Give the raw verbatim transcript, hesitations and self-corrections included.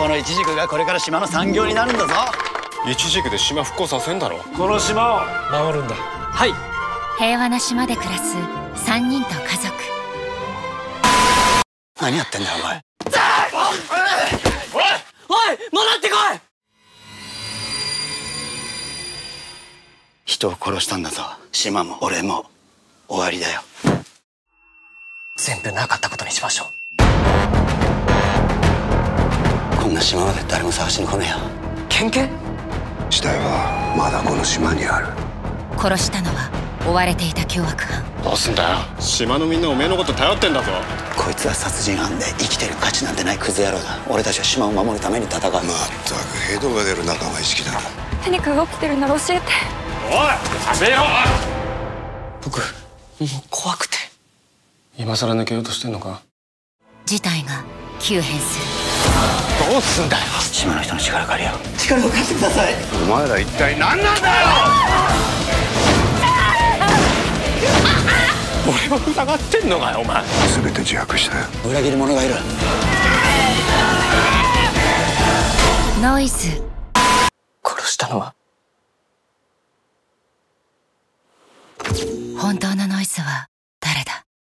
このイチジクがこれから島の産業になるんだぞ。 イチジクで島復興させんだろ。 この島を守るんだ。 はい。 平和な島で暮らすさんにんと家族。 何やってんだよお前。 おいおい戻ってこい。 人を殺したんだぞ。島も俺も終わりだよ。 全部なかったことにしましょう。 こんな島まで誰も探しに来ねえよ。 県警？ 死体はまだこの島にある。 殺したのは追われていた凶悪犯。 どうすんだよ。島のみんなおめえのこと頼ってんだぞ。 こいつは殺人犯で生きてる価値なんてないクズ野郎だ。俺たちは島を守るために戦う。まったくヘドが出る仲間意識だな。 何かが起きてるなら教えて。 おいやめろ。 僕もう怖くて。 今さら抜けようとしてんのか。 事態が急変する。 どうすんだよ。 島の人の力借りよう。力を貸してください。 お前ら一体何なんだよ。 俺を疑ってんのかよお前。 全て自白したよ。 裏切り者がいる。 ノイズ。 殺したのは本当のノイズは